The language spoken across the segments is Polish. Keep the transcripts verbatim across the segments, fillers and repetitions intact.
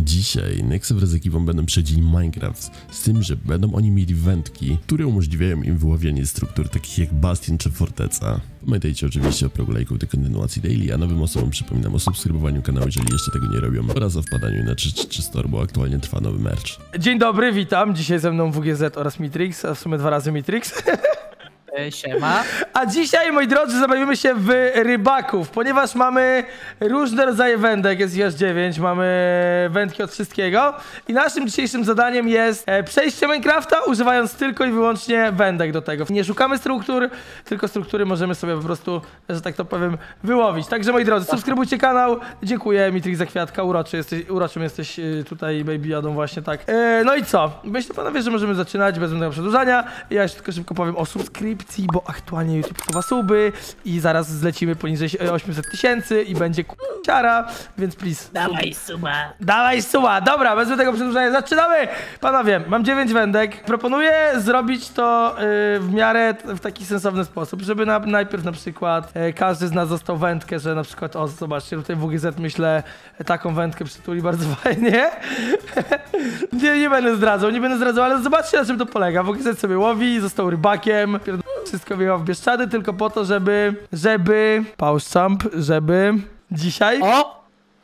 Dzisiaj Nexe wraz z ekipą będą przechodzili Minecraft, z tym, że będą oni mieli wędki, które umożliwiają im wyławianie struktur takich jak Bastion czy Forteca. Pamiętajcie oczywiście o progu lajków do kontynuacji daily, a nowym osobom przypominam o subskrybowaniu kanału, jeżeli jeszcze tego nie robią, oraz o wpadaniu na trzy trzy Store, bo aktualnie trwa nowy merch. Dzień dobry, witam. Dzisiaj ze mną W G Z oraz Mitrix, a w sumie dwa razy Mitrix. Siema. A dzisiaj, moi drodzy, zabawimy się w rybaków, ponieważ mamy różne rodzaje wędek, jest ich aż dziewięć, mamy wędki od wszystkiego i naszym dzisiejszym zadaniem jest przejście Minecrafta, używając tylko i wyłącznie wędek do tego. Nie szukamy struktur, tylko struktury możemy sobie po prostu, że tak to powiem, wyłowić. Także, moi drodzy, subskrybujcie kanał. Dziękuję, Mitrix, za kwiatka, uroczy jesteś, uroczym jesteś tutaj, baby jadą właśnie tak. E, no i co? Myślę, panowie, że możemy zaczynać bez żadnego przedłużania. Ja jeszcze tylko szybko powiem o subskrypcji, bo aktualnie YouTube chowa suby i zaraz zlecimy poniżej osiemset tysięcy i będzie k***ciara, więc please. Dawaj suba. Dawaj suba. Dobra, bez tego przedłużania zaczynamy. Panowie, mam dziewięć wędek. Proponuję zrobić to yy, w miarę w taki sensowny sposób, żeby na, najpierw na przykład yy, każdy z nas dostał wędkę, że na przykład, o zobaczcie, tutaj W G Z myślę taką wędkę przytuli bardzo fajnie. nie, nie będę zdradzał, nie będę zdradzał, ale zobaczcie, na czym to polega. W G Z sobie łowi, został rybakiem. Wszystko wjechał w Bieszczady tylko po to, żeby, żeby, pałszczamp, żeby dzisiaj, O!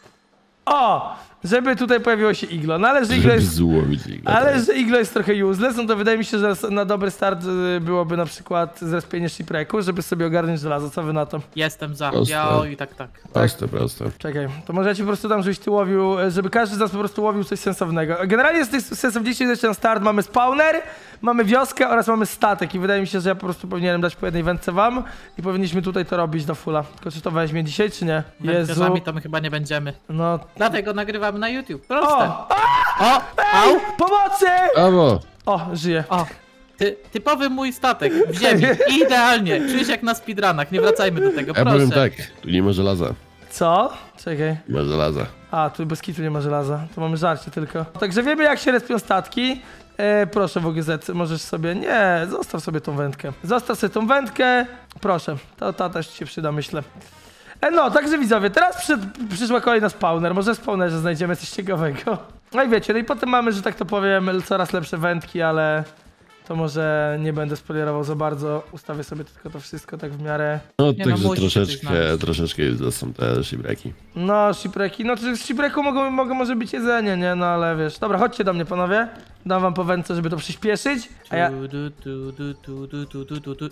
o, żeby tutaj pojawiło się iglo, no ale że iglo jest, złowić iglo, ale tak. że iglo jest trochę useless, no to wydaje mi się, że na dobry start byłoby na przykład zrespienie shipwrecku, żeby sobie ogarnąć żelazo, co wy na to? Jestem za. Proste. Ja o, i tak, tak. Proste, proste. Czekaj, to może ja ci po prostu dam, żebyś ty łowił, żeby każdy z nas po prostu łowił coś sensownego. Generalnie z tych sensowniejszych rzeczy na start mamy spawner, mamy wioskę oraz mamy statek i wydaje mi się, że ja po prostu powinienem dać po jednej wędce wam i powinniśmy tutaj to robić do fulla. Tylko czy to weźmie dzisiaj, czy nie? Wędkarzami to my chyba nie będziemy. No. Dlatego nagrywamy na YouTube. Proste. O! O! Ej! Au! Pomocy! Brawo! O, żyje. O! Ty, typowy mój statek w ziemi. Idealnie. Czujesz jak na speedrunach. Nie wracajmy do tego. Ja powiem Proszę. tak, tu nie ma żelaza. Co? Czekaj. Nie ma żelaza. A, tu bez kitu nie ma żelaza. To mamy żarcie tylko. Także wiemy, jak się respią statki. E, proszę, W G Z, możesz sobie... Nie, zostaw sobie tą wędkę. Zostaw sobie tą wędkę. Proszę, to ta też ci się przyda, myślę. E, no, także widzowie, teraz przy, przyszła kolejna spawner. Może w spawnerze znajdziemy coś ciekawego. No i wiecie, no i potem mamy, że tak to powiem, coraz lepsze wędki, ale... To może nie będę spoilerował za bardzo. Ustawię sobie tylko to wszystko tak w miarę... No, Nie, no, także musi się coś troszeczkę, znaleźć. troszeczkę są te shipwrecki. No, shipwrecki. No, z shipwrecku mogą, mogą może być jedzenie, nie? No, ale wiesz. Dobra, chodźcie do mnie, panowie. Dam wam po wędce, żeby to przyspieszyć. A ja... Tu, tu, tu, tu, tu, tu, tu, tu, tu.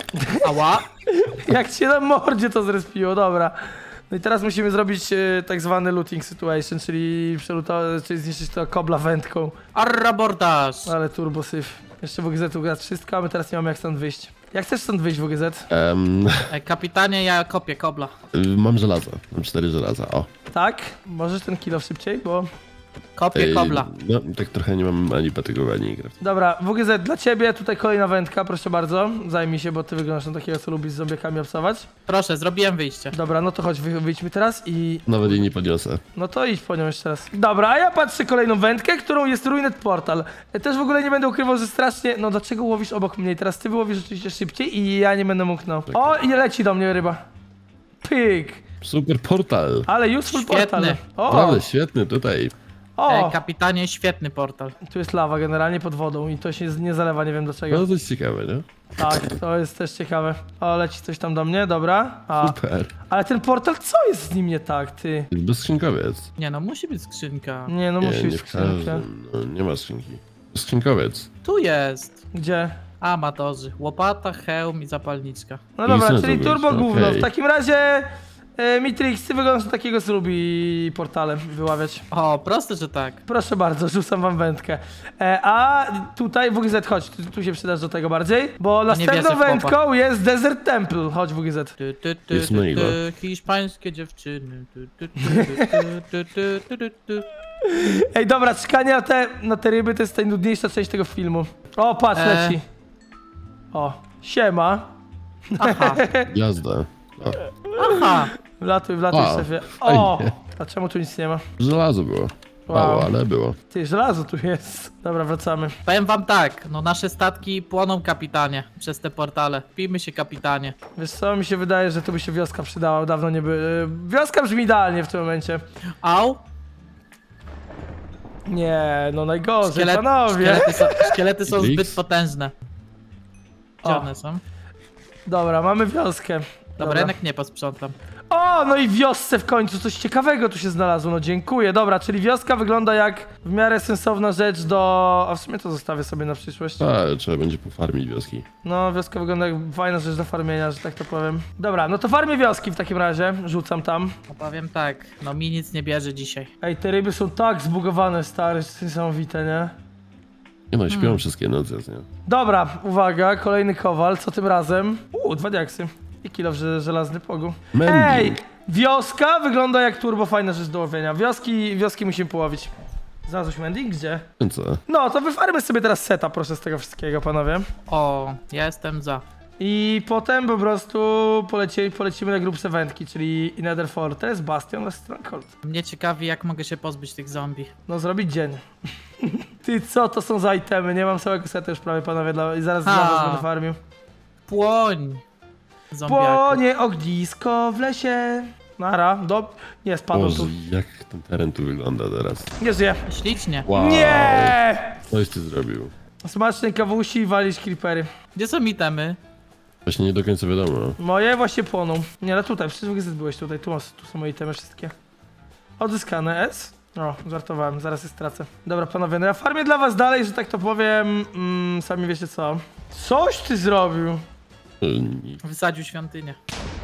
Ała! Jak cię na mordzie to zrespiło, dobra. No i teraz musimy zrobić e, tak zwany looting situation, czyli przelutować, czyli zniszczyć to kobla wędką. Arrabordaż! Ale turbosyf. Jeszcze W G Z ugra wszystko, a my teraz nie mamy jak stąd wyjść. Jak chcesz stąd wyjść, W G Z? Um, Ej, kapitanie, ja kopię kobla. mam żelazo, mam cztery żelaza, o. Tak? Możesz ten kilo szybciej, bo... Kopię Ej, kobla. No, tak trochę nie mam ani patygowa, ani graf. Dobra, W G Z, dla ciebie tutaj kolejna wędka, proszę bardzo. Zajmij się, bo ty wyglądasz na takiego, co lubi z zombiakami obsować. Proszę, zrobiłem wyjście. Dobra, no to chodź, wy, wyjdźmy teraz i... Nawet jej nie podniosę. No to idź po nią jeszcze raz. Dobra, a ja patrzę kolejną wędkę, którą jest Ruined Portal. Też w ogóle nie będę ukrywał, że strasznie... No dlaczego łowisz obok mnie? Teraz ty wyłowisz oczywiście szybciej i ja nie będę mógł, no. O, i leci do mnie ryba. Pyk. Super portal. Ale useful Świetny. portal. O, Naprawdę świetny tutaj. o. Ej, kapitanie, świetny portal. Tu jest lawa generalnie pod wodą i to się nie zalewa, nie wiem dlaczego. No to jest ciekawe, nie? Tak, to jest też ciekawe. O, leci coś tam do mnie, dobra. A. Super. Ale ten portal, co jest z nim nie tak, ty? Bezskrzynkowiec. Nie no, musi być skrzynka. Nie, no musi Nie, być nie w skrzynka. każdym. No, nie ma skrzynki. Skrzynkowiec. Tu jest. Gdzie? Amatorzy. Łopata, hełm i zapalniczka. No I dobra, sensu czyli być, turbo gówno. okej. W takim razie e, Mitrix, ty wyglądasz na takiego, co lubi portale wyławiać. O, proste, że tak. Proszę bardzo, rzucam wam wędkę. E, a tutaj W G Z, chodź, tu, tu się przydasz do tego bardziej, bo następną wierzę w wędką chłopa. jest Desert Temple. Chodź W G Z. Tu, tu, tu, Jest tu, mojego. tu, hiszpańskie dziewczyny. Tu, tu, tu, tu, tu, tu, tu, tu. Ej, dobra, czekanie na te, na te ryby to jest najnudniejsza część tego filmu. O, patrz, E. leci. O, siema. Aha, Jazda. O, aha. Wlatuj, wlatuj, Wow, szefie. O, fajnie. a czemu tu nic nie ma? żelazo było. Mało, ale było. Ty, żelazo tu jest. Dobra, wracamy. Powiem wam tak, no nasze statki płoną, kapitanie, przez te portale. Pijmy się, kapitanie. Wiesz co, mi się wydaje, że tu by się wioska przydała, dawno nie by... Wioska brzmi idealnie w tym momencie. Au. Nie, no najgorzej, Szkielet, panowie. szkielety są, szkielety są Matrix? zbyt potężne. Gdzie O. one są? Dobra, mamy wioskę. Dobra, jednak nie posprzątam. O, no i w wiosce w końcu coś ciekawego tu się znalazło, no dziękuję. Dobra, czyli wioska wygląda jak w miarę sensowna rzecz do... A w sumie to zostawię sobie na przyszłość. A, trzeba będzie pofarmić wioski. No, wioska wygląda jak fajna rzecz do farmienia, że tak to powiem. Dobra, no to farmię wioski w takim razie, rzucam tam. No powiem tak, no mi nic nie bierze dzisiaj. Ej, te ryby są tak zbugowane, stary, niesamowite, nie? Nie no, śpią wszystkie noce, nie? Dobra, uwaga, kolejny kowal, co tym razem? Uuu, dwa diaksy. I kilo że, żelazny pogu. Mending. Ej, wioska wygląda jak turbo fajna rzecz do łowienia. Wioski, wioski musimy połowić. Znalazłeś mending? Gdzie? No co? No, to wyfarmy sobie teraz seta, proszę, z tego wszystkiego, panowie. O, ja jestem za. I potem po prostu poleci, polecimy na grubsze wędki, czyli Nether Fortress, Bastion oraz Stronghold. Mnie ciekawi, jak mogę się pozbyć tych zombie. No, zrobić dzień. Ty, co to są za itemy? Nie mam całego seta już prawie, panowie, dla... i zaraz dla A. was będę farmił. Płoń! Zombiaku. Płonie ognisko w lesie. Nara, do... Nie, spadło Boże, tu. jak ten teren tu wygląda teraz. Nie żyje. Ślicznie. Wow. Nie! Coś ty zrobił. Smacznej kawusi i walić creepery. Gdzie są itemy? Właśnie nie do końca wiadomo. Moje właśnie płoną. Nie, ale tutaj, przecież w byłeś tutaj. Tu, masz- tu są moje itemy wszystkie. Odzyskane S. O, żartowałem, zaraz je stracę. Dobra, panowie, no ja farmię dla was dalej, że tak to powiem. Mm, sami wiecie co. Coś ty zrobił. E, nie. Wysadził świątynię.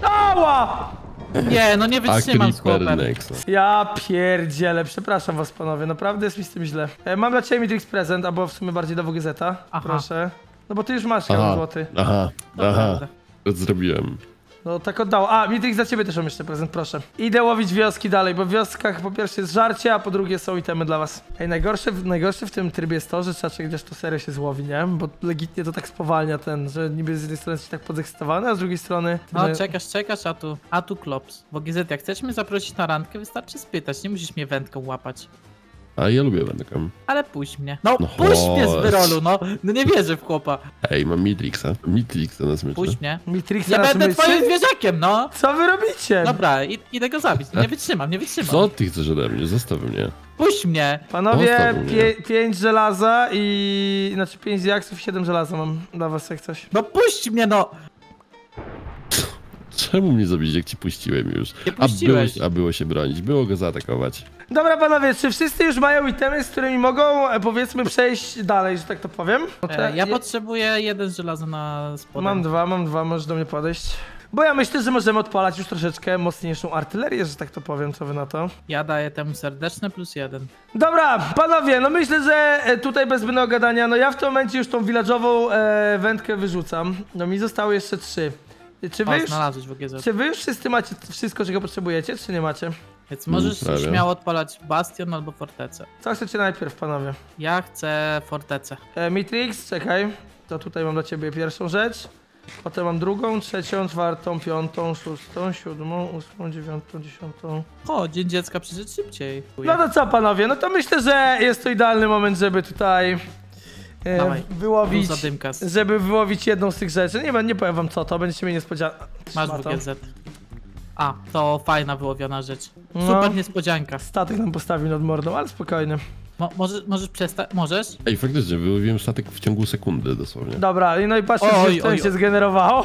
Ała! Nie, no nie A wytrzymam z Creeper chłopem. Nexa. Ja pierdzielę, przepraszam was panowie, naprawdę jest mi z tym źle. E, mam dla ciebie Mitrix prezent, albo w sumie bardziej do W G Z-a. Aha. Proszę. No bo ty już masz jeden Aha, złoty. aha, To aha. prawda. To zrobiłem. No tak oddało. A, Mitrix za ciebie też mam jeszcze prezent, proszę. Idę łowić wioski dalej, bo w wioskach po pierwsze jest żarcie, a po drugie są itemy dla was. Ej, najgorsze, w- najgorsze w tym trybie jest to, że trzeba czekać, aż to serio się złowi, nie? Bo legitnie to tak spowalnia ten, że niby z jednej strony jesteś tak podekscytowany, a z drugiej strony... No że... czekasz, czekasz, a tu, a tu klops. W O G Z, jak chcesz mnie zaprosić na randkę, wystarczy spytać, nie musisz mnie wędką łapać. A ja lubię wędkę. Ale puść mnie. No, No puść mnie z chodź. wyrolu, no. No nie wierzę w chłopa. Ej, mam Mitrixa. Mitrix na nas myślę. Puść mnie. Mitrix Ja na będę naszym twoim myśli? zwierzakiem, no. Co wy robicie? Dobra, id idę go zabić. Nie wytrzymam, nie wytrzymam. Co ty chcesz ode mnie? Zostaw mnie. Puść mnie. Panowie, Zostaw mnie. pie, pięć żelaza i... Znaczy pięć diaksów i siedem żelaza mam dla was jak coś. No puść mnie, no. Czemu mnie zabić, jak ci puściłem już? Nie A było, puściłeś. a było się bronić, było go zaatakować. Dobra panowie, czy wszyscy już mają itemy, z którymi mogą, e, powiedzmy, przejść dalej, że tak to powiem? No to E, ja potrzebuję jeden żelazo na spodem. Mam dwa, mam dwa, możesz do mnie podejść. Bo ja myślę, że możemy odpalać już troszeczkę mocniejszą artylerię, że tak to powiem, co wy na to? Ja daję temu serdeczne plus jeden. Dobra, panowie, no myślę, że e, tutaj bez zbędnego gadania, no ja w tym momencie już tą village'ową e, wędkę wyrzucam. No mi zostały jeszcze trzy. Czy wy O, już, znalazłeś w O G Z. czy wy już wszyscy macie wszystko, czego potrzebujecie, czy nie macie? Więc możesz prawie. śmiało odpalać bastion albo fortecę. Co chcecie najpierw, panowie? Ja chcę fortecę. E, Mitrix, czekaj. To tutaj mam dla ciebie pierwszą rzecz. Potem mam drugą, trzecią, czwartą, piątą, szóstą, siódmą, ósmą, dziewiątą, dziesiątą. O, Dzień Dziecka przyszedł szybciej. No to co, panowie? No to myślę, że jest to idealny moment, żeby tutaj e, Dawaj, wyłowić, Plus zadymkas. żeby wyłowić jedną z tych rzeczy. Nie, nie powiem wam co to, będziecie mieli niespodziankę. Masz W G Z. A, to fajna wyłowiona rzecz. No. Super niespodzianka. Statek nam postawił nad mordą, ale spokojnie. Mo możesz, możesz przestać? Możesz? Ej, faktycznie, wyłowiłem statek w ciągu sekundy dosłownie. Dobra, i no i patrzcie, Oj, że to oj, się oj. zgenerowało.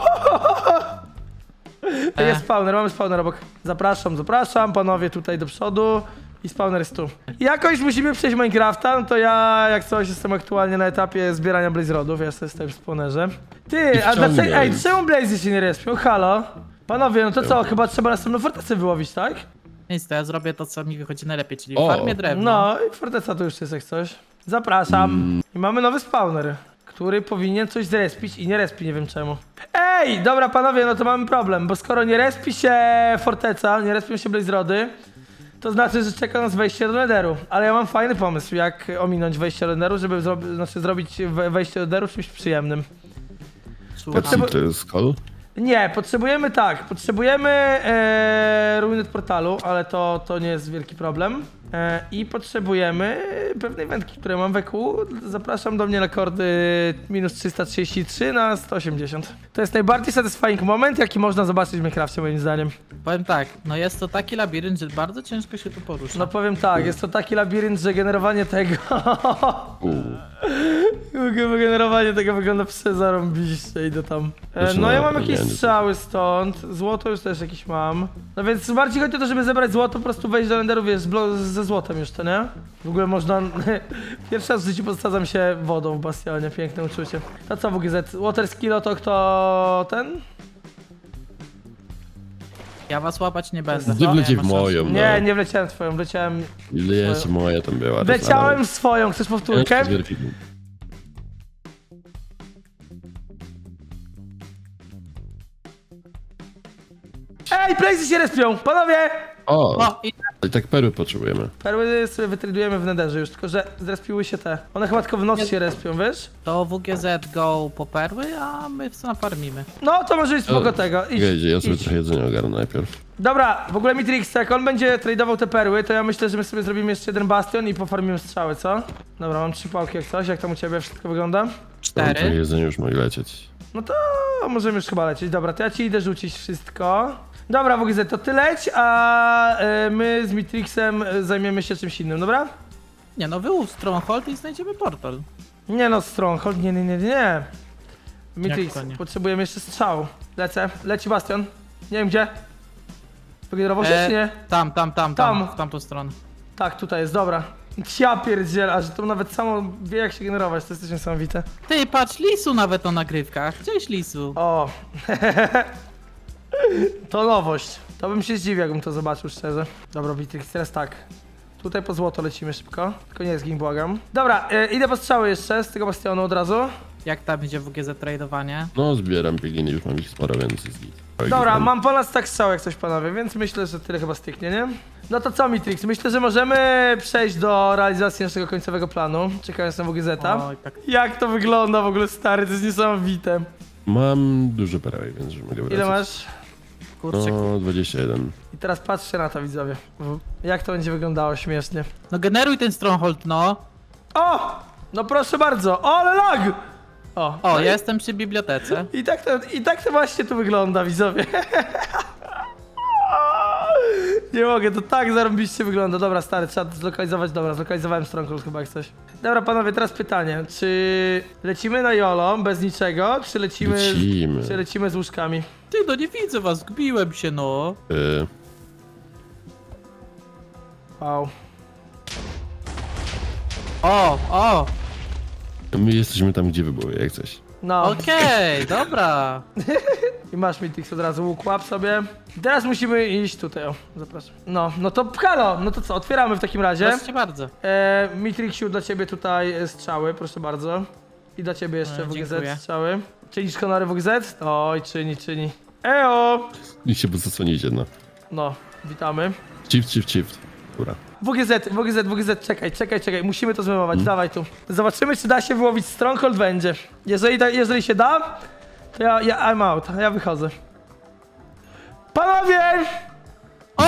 E. Jest spawner, mamy spawner obok. Zapraszam, zapraszam, panowie tutaj do przodu. I spawner jest tu. Jakoś musimy przejść Minecrafta, no to ja jak coś jestem aktualnie na etapie zbierania Blaze Rodów, ja jestem tutaj w spawnerze. Ty, a wciągnąć. dlaczego, ej, czemu Blaze się nie respią? Halo? Panowie, no to co, chyba trzeba następną fortecę wyłowić, tak? Nic, to ja zrobię to, co mi wychodzi najlepiej, czyli O. farmię drewno. No i forteca tu już jest jak coś. Zapraszam. I mamy nowy spawner, który powinien coś zrespić i nie respi, nie wiem czemu. Ej, dobra panowie, no to mamy problem, bo skoro nie respi się forteca, nie respią się Blaze Rody, to znaczy, że czeka nas wejście do Netheru. Ale ja mam fajny pomysł, jak ominąć wejście do Netheru, żeby zro znaczy zrobić we wejście do Netheru czymś przyjemnym. Słucham. Potrzeba- To jest call? Nie, potrzebujemy tak, potrzebujemy e, ruinet portalu, ale to, to nie jest wielki problem. E, I potrzebujemy pewnej wędki, które mam w E Q. Zapraszam do mnie na kordy minus trzysta trzydzieści trzy na sto osiemdziesiąt. To jest najbardziej satisfying moment, jaki można zobaczyć w Minecrafcie, moim zdaniem. Powiem tak, no jest to taki labirynt, że bardzo ciężko się tu porusza. No powiem tak, jest to taki labirynt, że generowanie tego... Generowanie tego wygląda przezarąbiście, idę tam. E, no ja mam jakieś strzały stąd, złoto już też jakieś mam. No więc bardziej chodzi o to, żeby zebrać złoto, po prostu wejść do renderu, wiesz, ze złotem już to, nie? W ogóle można... Pierwszy raz w życiu podsadzam się wodą w bastionie, piękne uczucie. To co W G Z? Water Skillo to kto ten? Ja was łapać nie będę. Ty wleci w Nie ma moją, no. Nie, nie wleciałem w twoją, wleciałem... Ile jest moja tam była? Wleciałem w swoją, chcesz powtórkę? Ej, playsy się respią! Panowie! O, O, i i tak perły potrzebujemy. Perły sobie wytradujemy w nederze już, tylko że zrespiły się te. One chyba tylko w nocy się respią, wiesz? to W G Z go po perły, a my w nafarmimy. No to może być spoko tego. Idź, Gdzie, ja sobie idź. trochę jedzenia ogarnę najpierw. Dobra, w ogóle Mitrix, jak on będzie tradeował te perły, to ja myślę, że my sobie zrobimy jeszcze jeden bastion i pofarmimy strzały, co? Dobra, mam trzy pałki jak coś, jak tam u ciebie wszystko wygląda? Mam Cztery. trochę jedzenia, już mogę lecieć. No to możemy już chyba lecieć. Dobra, to ja ci idę rzucić wszystko. Dobra, W G Z, to ty leć, a y, my z Mitrixem y, zajmiemy się czymś innym, dobra? Nie no, wyłów Stronghold i znajdziemy portal. Nie no, Stronghold, nie, nie, nie, nie. Mitrix, to nie? potrzebujemy jeszcze strzał. Lecę, leci bastion. Nie wiem gdzie. Wygenerował się E, czy nie? Tam, tam, tam, Tam. tam, w tamtą stronę. Tak, tutaj jest, dobra. Ja pierdzielę, a że to nawet samo wie jak się generować, to jest też niesamowite. Ty, patrz, Lisu nawet o nagrywkach. Cześć Lisu. O. To nowość. To bym się zdziwił, jakbym to zobaczył, szczerze. Dobra, Mitrix, teraz tak. Tutaj po złoto lecimy szybko. Tylko nie zgin, błagam. Dobra, e, idę po strzały jeszcze z tego bastionu od razu. Jak tam idzie W G Z tradowanie? No, zbieram pieginy, już mam ich sporo, więc jest git. Dobra, mam ponad stack strzał jak coś, panowie, więc myślę, że tyle chyba styknie, nie? No to co, Mitrix? Myślę, że możemy przejść do realizacji naszego końcowego planu. Czekając na W G Z. Oj, tak. Jak to wygląda w ogóle, stary, to jest niesamowite. Mam dużo perełek, więc już mogę wracać. Ile masz? Kurczę. No. No, dwadzieścia jeden. I teraz patrzcie na to, widzowie. Jak to będzie wyglądało śmiesznie. no generuj ten Stronghold, no. O! No proszę bardzo. O, ale lag! O, O, no i- ja jestem przy bibliotece. I tak to, i tak to właśnie tu wygląda, widzowie. Nie mogę, to tak zarąbiście wygląda. Dobra, stary, trzeba to zlokalizować. Dobra, zlokalizowałem Stronghold chyba jak coś. Dobra, panowie, teraz pytanie. Czy lecimy na YOLO bez niczego, czy lecimy, Lecimy. czy lecimy z łóżkami? Ty, no nie widzę was, zgubiłem się, no. Y, Wow. O, o, my jesteśmy tam, gdzie wy były, jak coś. No. okej, dobra. I masz Mitrix od razu, łuk łap sobie. Teraz musimy iść tutaj, o, zapraszam. No, no to halo, no to co, otwieramy w takim razie. Proszę bardzo. E, Mitrixiu, dla ciebie tutaj e, strzały, proszę bardzo. I dla ciebie jeszcze E, W G Z dziękuję. strzały. Czynisz honory W G Z? Oj, czyni, czyni. Eo! I się zasłonicie, no. No, witamy. Shift, shift, shift. Dobra. W G Z, W G Z, W G Z, czekaj, czekaj, czekaj, musimy to zmymować, Hmm? dawaj tu. Zobaczymy, czy da się wyłowić Stronghold będzie. Jeżeli, da, jeżeli się da, to ja, ja I'm out, ja wychodzę. Panowie! O!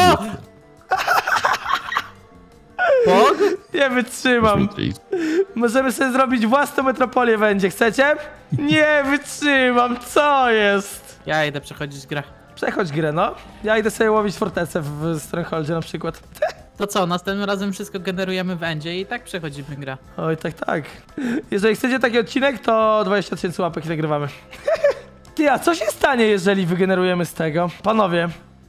Bog? Nie wytrzymam. Matrix. Możemy sobie zrobić własną metropolię będzie, chcecie? Nie wytrzymam, co jest? Ja idę przechodzić grę. Przechodź grę, no. Ja idę sobie łowić fortecę w Strongholdzie na przykład. To co, następnym razem wszystko generujemy w endzie i tak przechodzimy grę. Oj, tak, tak. Jeżeli chcecie taki odcinek, to dwadzieścia tysięcy łapek i nagrywamy. Ty, a co się stanie, jeżeli wygenerujemy z tego? Panowie.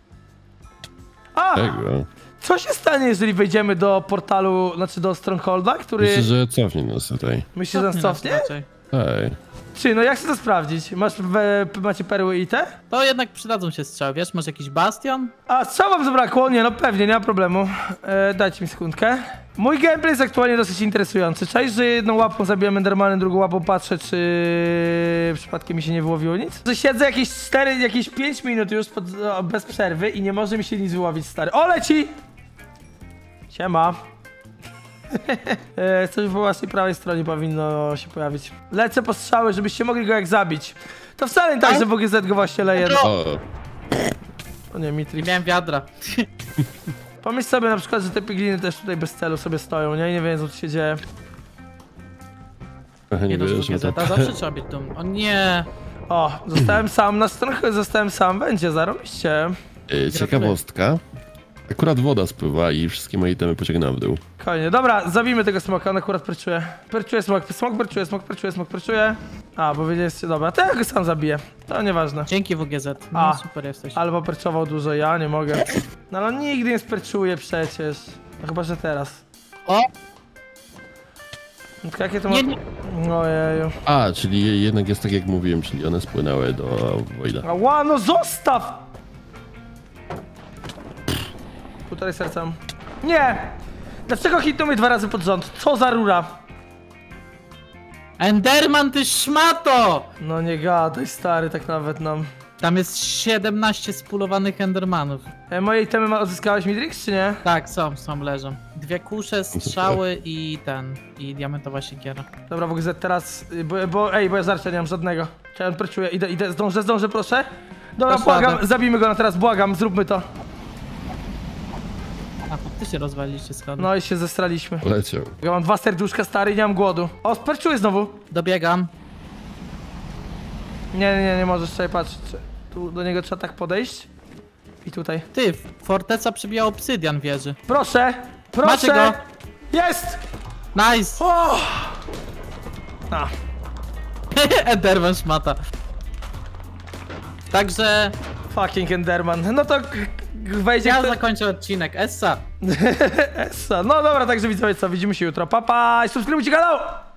A! Tego. Co się stanie, jeżeli wejdziemy do portalu, znaczy do Strongholda, który... Myślę, że cofnie nas tutaj. Myślisz, że nas cofnie? raczej. Hej. Czy, no jak chcę to sprawdzić? Masz, we, macie perły i te? To jednak przydadzą się strzały, wiesz, może jakiś bastion? A, strzał wam zabrakło? Nie, no pewnie, nie ma problemu. E, dajcie mi sekundkę. Mój gameplay jest aktualnie dosyć interesujący. Cześć, że jedną łapą zabijam Endermanem, drugą łapą patrzę, czy przypadkiem mi się nie wyłowiło nic. Że siedzę jakieś cztery, jakieś pięć minut już pod, o, bez przerwy i nie może mi się nic wyłowić, stary. O, leci! Siema. e, coś po waszej prawej stronie powinno się pojawić. Lecę po strzały, żebyście mogli go jak zabić. To wcale nie tak, że W G Z go właśnie leje. O, O nie, Mitrix. Miałem wiadra. Pomyśl sobie na przykład, że te pigliny też tutaj bez celu sobie stoją, nie? I nie wiedzą, co się dzieje. trochę Nie nie do wierzę, że W G Z, to... a zawsze trzeba być dumny. O nie! O, zostałem sam na stronę, zostałem sam, będzie, zarobiście. Y, Ciekawostka. Akurat woda spływa i wszystkie moje itemy pociągnęły w dół. Kolejnie, dobra, zabijmy tego smoka, on akurat perczuje. Perczuje smok, smok perczuje, smok perczuje, smok perczuje. A, bo wiedzieliście, dobra, to ja go sam zabiję. To nieważne. Dzięki W G Z. No A. super jesteś. Albo perczował dużo, ja nie mogę. No ale on nigdy nie sperczuje przecież. No chyba, że teraz. O! No, jakie to ma... Nie, nie. Ojeju. A, czyli jednak jest tak jak mówiłem, czyli one spłynęły do Wojda. Ała, no zostaw! Półtorej serca. Nie! Dlaczego hitnął mnie dwa razy pod rząd? Co za rura? Enderman, ty szmato! No nie gadaj, stary, tak nawet nam. Tam jest siedemnaście spulowanych Endermanów. E, moje itemy ma- odzyskałeś, Midrix, czy nie? Tak, są, są, leżą. Dwie kusze, strzały i ten, i diamentowa siekiera. Dobra, W G Z teraz, y, bo, bo ej, bo ja żarcia nie mam żadnego. Czy on perczuje? Idę, idę, zdążę, zdążę, proszę? Dobra, Dasz błagam, radę. zabijmy go na teraz, błagam, zróbmy to. A, ty się rozwaliliście schody. No i się zestraliśmy. Leciał. Ja mam dwa serduszka, stary, i nie mam głodu. O, perczuje znowu. Dobiegam. Nie, nie, nie możesz sobie patrzeć. Tu do niego trzeba tak podejść. I tutaj. Ty, forteca przybija obsydian wieży. Proszę, proszę. Macie go. Jest! Nice! O! A, Enderman szmata. Także fucking Enderman. No to k- k- wejdzie ja kto... zakończę odcinek. Essa. Essa. No dobra, także widzowie, co, widzimy się jutro. Pa, pa! I subskrybujcie kanał!